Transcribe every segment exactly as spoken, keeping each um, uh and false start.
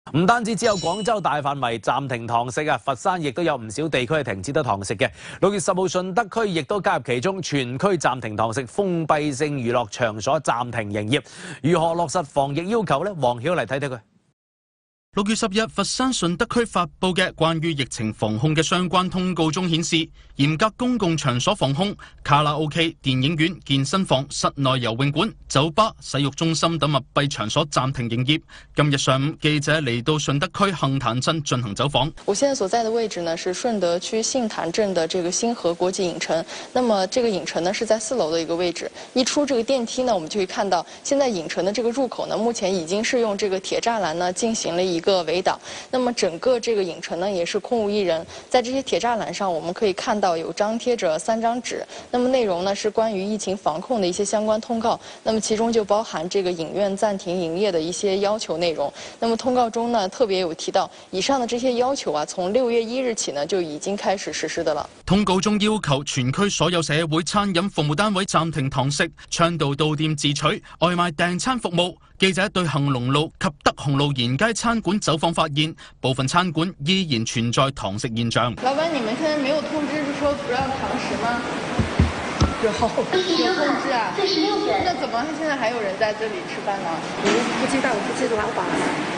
唔單止只有廣州大範圍暫停堂食啊，佛山亦都有唔少地區係停止得堂食嘅。六月十號，順德區亦都加入其中，全區暫停堂食，封閉性娛樂場所暫停營業。如何落實防疫要求呢？黃曉嚟睇睇佢。 六月十日，佛山順德區發布嘅關於疫情防控嘅相關通告中顯示，嚴格公共場所防控，卡拉 OK、電影院、健身房、室內游泳館、酒吧、洗浴中心等密閉場所暫停營業。今日上午，記者嚟到順德區杏壇鎮進行走訪。 我現在所在的位置呢，是順德區杏壇鎮的這個星河國際影城。那麼這個影城呢，是在四樓的一個位置。一出這個電梯呢，我們就會看到，現在影城的這個入口呢，目前已經是用這個鐵柵欄呢進行了一個圍擋。那麼整個這個影城呢，也是空無一人。在這些鐵柵欄上，我們可以看到有張貼着三張紙。那麼內容呢，是關於疫情防控的一些相關通告。那麼其中就包含這個影院暫停營業的一些要求內容。那麼通告中呢，特別有提到，以上的這些要求啊，從六月一日起呢，就已經開始實施的了。 通告中要求全區所有社會餐飲服務單位暫停堂食，倡導到店自取、外賣訂餐服務。記者對恒隆路及德宏路沿街餐館走訪發現，部分餐館依然存在堂食現象。 老闆，你們現在沒有通知說不讓堂食嗎？有，有通知啊。四十六人。那怎麼現在還有人在這裡吃飯呢？ 我不知道，不知老闆。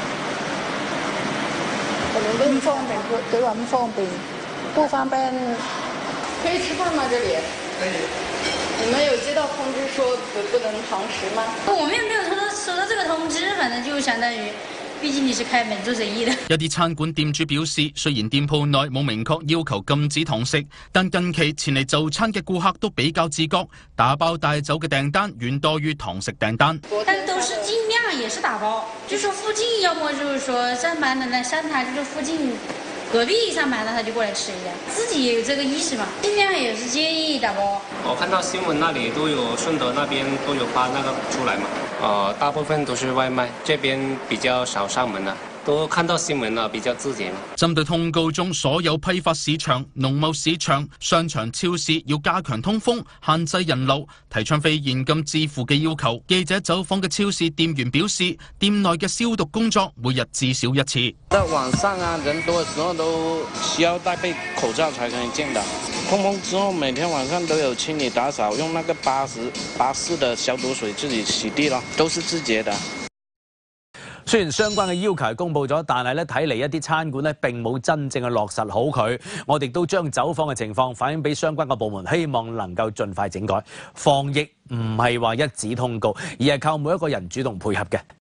我們都唔方便，對話唔方便，不方便。 可以吃飯嗎？這裡？可以。你們有接到通知說不不能堂食嗎？ 我們也沒有收到收到這個通知，反正就相當於，畢竟你是開門做生意的。 一啲餐館店主表示，雖然店鋪內冇明確要求禁止堂食，但近期前嚟就餐嘅顧客都比較自覺，打包帶走嘅訂單遠多於堂食訂單。 但都是盡量也是打包，就說附近要麼就是說上班的來上台，就是附近。隔壁上班的他就過來吃一下，自己也有這個意識嘛，盡量也是建議打包。 我看到新聞那裡都有順德那邊都有發那個出來嘛，呃，大部分都是外賣，這邊比較少上門啦。都看到新聞啦，比較自覺。 針對通告中所有批發市場、農貿市場、商場、超市要加強通風、限制人流，提倡非現金支付嘅要求。記者走訪嘅超市店員表示，店內嘅消毒工作每日至少一次。 在晚上啊，人多嘅時候都需要戴備口罩才可以見到。通風之後，每天晚上都有清理打掃，用那個八十八四的消毒水自己洗地咯，都是自覺的。 雖然相關嘅要求係公佈咗，但係咧睇嚟一啲餐館咧並冇真正嘅落實好佢。我哋都將走訪嘅情況反映俾相關嘅部門，希望能夠盡快整改。防疫唔係話一紙通告，而係靠每一個人主動配合嘅。